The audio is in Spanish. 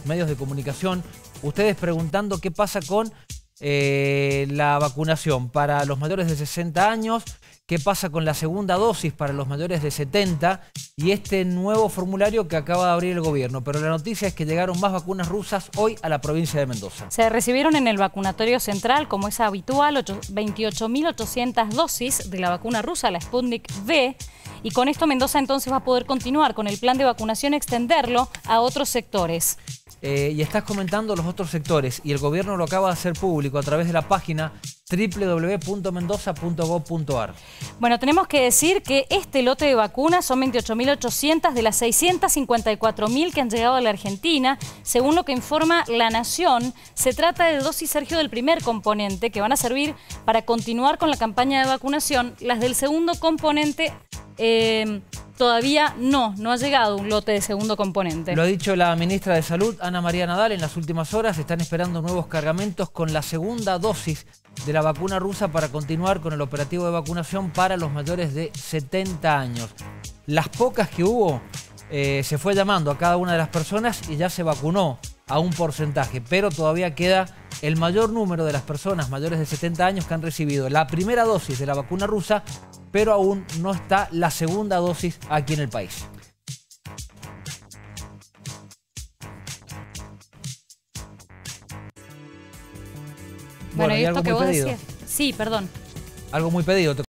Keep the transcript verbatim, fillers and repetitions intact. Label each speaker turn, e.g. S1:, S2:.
S1: los medios de comunicación, ustedes preguntando qué pasa con eh, la vacunación para los mayores de sesenta años, qué pasa con la segunda dosis para los mayores de setenta y este nuevo formulario que acaba de abrir el gobierno. Pero la noticia es que llegaron más vacunas rusas hoy a la provincia de Mendoza.
S2: Se recibieron en el vacunatorio central, como es habitual, veintiocho mil ochocientas dosis de la vacuna rusa, la Sputnik V. Y con esto Mendoza entonces va a poder continuar con el plan de vacunación, extenderlo a otros sectores.
S1: Eh, y estás comentando los otros sectores y el gobierno lo acaba de hacer público a través de la página doble u doble u doble u punto mendoza punto gob punto ar.
S2: Bueno, tenemos que decir que este lote de vacunas son veintiocho mil ochocientas de las seiscientas cincuenta y cuatro mil que han llegado a la Argentina. Según lo que informa La Nación, se trata de dosis, Sergio, del primer componente que van a servir para continuar con la campaña de vacunación. Las del segundo componente eh, todavía no, no ha llegado un lote de segundo componente.
S1: Lo ha dicho la ministra de Salud, Ana María Nadal, en las últimas horas. Están esperando nuevos cargamentos con la segunda dosis de la vacuna rusa para continuar con el operativo de vacunación para los mayores de setenta años. Las pocas que hubo, eh, se fue llamando a cada una de las personas y ya se vacunó a un porcentaje, pero todavía queda el mayor número de las personas mayores de setenta años que han recibido la primera dosis de la vacuna rusa, pero aún no está la segunda dosis aquí en el país.
S2: Bueno,
S1: Bueno,
S2: y
S1: y
S2: esto
S1: algo
S2: que
S1: muy
S2: vos
S1: pedido.
S2: decías. Sí, perdón.
S1: Algo muy pedido.